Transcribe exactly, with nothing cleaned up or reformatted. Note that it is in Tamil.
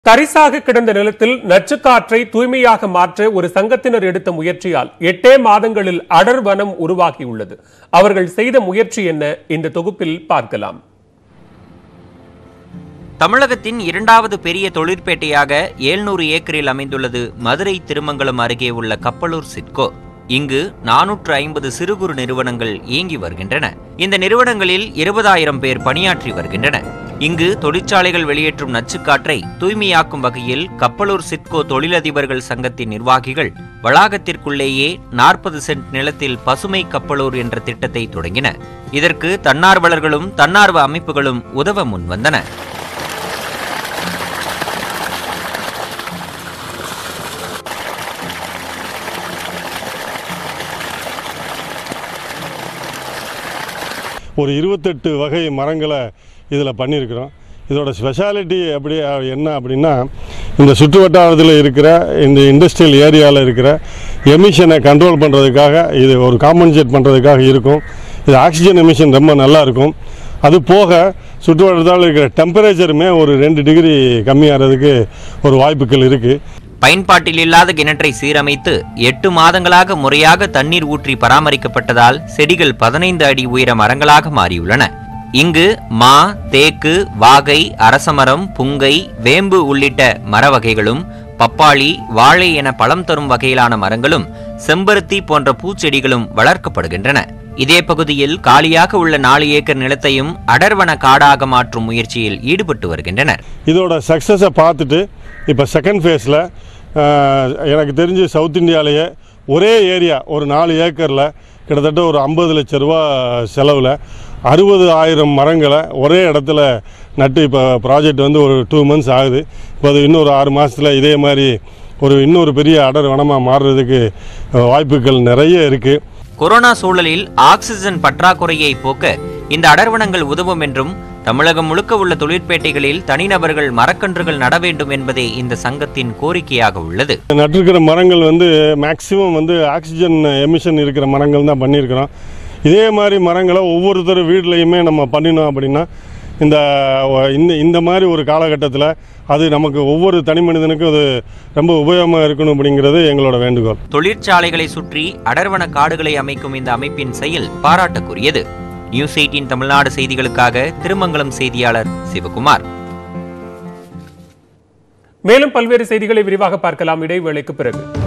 தரிசாக கிடந்த நிலத்தில் நச்சுக்காற்றை தூய்மையாக மாற்ற ஒரு சங்கத்தினர் எடுத்த முயற்சியால் எட்டே மாதங்களில் அடர் வனம் உருவாகியுள்ளது. அவர்கள் செய்த முயற்சி என்ன? இந்த தொகுப்பில் பார்க்கலாம். தமிழகத்தின் இரண்டாவது பெரிய தொழிற்பேட்டையாக எழுநூறு ஏக்கரில் அமைந்துள்ளது மதுரை திருமங்கலம் அருகே உள்ள கப்பலூர் சிட்கோ. இங்கு நானூற்று ஐம்பது சிறு குறு நிறுவனங்கள் இயங்கி வருகின்றன. இந்த நிறுவனங்களில் இருபதாயிரம் பேர் பணியாற்றி வருகின்றனர். இங்கு தொழிற்சாலைகள் வெளியேற்றும் நச்சுக்காற்றை தூய்மையாக்கும் வகையில் கப்பலூர் சிட்கோ தொழிலதிபர்கள் சங்கத்தின் நிர்வாகிகள் வளாகத்திற்குள்ளேயே நாற்பது சென்ட் நிலத்தில் பசுமை கப்பலூர் என்ற திட்டத்தை தொடங்கினர். இதற்கு தன்னார்வலர்களும் தன்னார்வ அமைப்புகளும் உதவ முன்வந்தன. ஒரு இருபத்தெட்டு வகை மரங்களை இதில் பண்ணியிருக்கிறோம். இதோட ஸ்பெஷாலிட்டி எப்படி என்ன அப்படின்னா, இந்த சுற்று வட்டாரத்தில் இருக்கிற இந்த இண்டஸ்ட்ரியல் ஏரியாவில் இருக்கிற எமிஷனை கண்ட்ரோல் பண்ணுறதுக்காக, இது ஒரு காம்பன்சேட் பண்ணுறதுக்காக இருக்கும். இது ஆக்சிஜன் எமிஷன் ரொம்ப நல்லா இருக்கும். அது போக சுற்று வட்டாரத்தில் இருக்கிற டெம்பரேச்சருமே ஒரு ரெண்டு டிகிரி கம்மியாகிறதுக்கு ஒரு வாய்ப்புகள் இருக்குது. பயன்பாட்டில் இல்லாத கிணற்றை சீரமைத்து எட்டு மாதங்களாக முறையாக தண்ணீர் ஊற்றி பராமரிக்கப்பட்டதால் செடிகள் பதினைந்து அடி உயர மரங்களாக மாறியுள்ளன. இங்கு மா, தேக்கு, வாகை, அரசமரம், புங்கை, வேம்பு உள்ளிட்ட மர வகைகளும், பப்பாளி, வாழை என பழம் தரும் வகையிலான மரங்களும், செம்பருத்தி போன்ற பூச்செடிகளும் வளர்க்கப்படுகின்றன. இதே பகுதியில் காலியாக உள்ள நாலு ஏக்கர் நிலத்தையும் அடர்வன காடாக மாற்றும் முயற்சியில் ஈடுபட்டு வருகின்றனர். இதோட சக்சஸை பார்த்துட்டு இப்போ செகண்ட் ஃபேஸில் எனக்கு தெரிஞ்சு சவுத் இந்தியாவிலேயே ஒரே ஏரியா ஒரு நாலு ஏக்கரில் கிட்டத்தட்ட ஒரு ஐம்பது லட்ச ரூபா செலவில் அறுபது ஆயிரம் மரங்களை ஒரே இடத்துல நட்டு இப்போ ப்ராஜெக்ட் வந்து ஒரு டூ மந்த்ஸ் ஆகுது. இப்போ அது இன்னொரு ஆறு மாதத்தில் இதே மாதிரி ஒரு இன்னொரு பெரிய அடர் வனமாக மாறுறதுக்கு வாய்ப்புகள் நிறைய இருக்குது. கொரோனா சூழலில் ஆக்சிஜன் பற்றாக்குறையை போக்க இந்த அடர்வனங்கள் உதவும் என்றும், தமிழகம் முழுக்க உள்ள தொழிற்பேட்டைகளில் தனிநபர்கள் மரக்கன்றுகள் நட வேண்டும் என்பதே இந்த சங்கத்தின் கோரிக்கையாக உள்ளது. நட்டிருக்கிற மரங்கள் வந்து மேக்சிமம் வந்து ஆக்சிஜன் எமிஷன் இருக்கிற மரங்கள் தான் பண்ணியிருக்கிறோம். இதே மாதிரி மரங்களை ஒவ்வொருத்தர் வீட்லையுமே நம்ம பண்ணினோம் அப்படின்னா இந்த இந்த இந்த மாதிரி ஒரு காலகட்டத்தில் அது நமக்கு ஒவ்வொரு தனி மனிதனுக்கும் அது ரொம்ப உபயோகமாக இருக்கணும் அப்படிங்கிறது எங்களோட வேண்டுகோள். தொழிற்சாலைகளை சுற்றி அடர்வன காடுகளை அமைக்கும் இந்த அமைப்பின் செயல் பாராட்டுக்குரியது. நியூஸ் எயிட்டீன் தமிழ்நாடு செய்திகளுக்காக திருமங்கலம் செய்தியாளர் சிவகுமார். மேலும் பல்வேறு செய்திகளை விரிவாக பார்க்கலாம் இடைவேளைக்கு பிறகு.